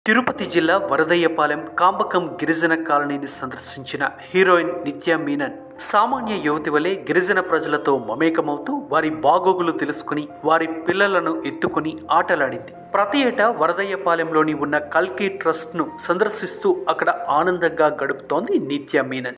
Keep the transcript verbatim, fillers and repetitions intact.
తిరుపతి జిల్లా వరదయ్యపాలెం కాంబకం గిరిజన కాలనీని సందర్శించిన హీరోయిన్ నిత్యా మీనన్ సామాన్య యువతి వలె గిరిజన ప్రజలతో మమేకమవుతూ వారి బాగోగులు తెలుసుకుని వారి పిల్లలను ఎత్తుకుని ఆటలాడింది. ప్రతి ఏటా వరదయ్యపాలెంలోని ఉన్న కల్కి ట్రస్ట్ను సందర్శిస్తూ అక్కడ ఆనందంగా గడుపుతోంది నిత్యా మీనన్.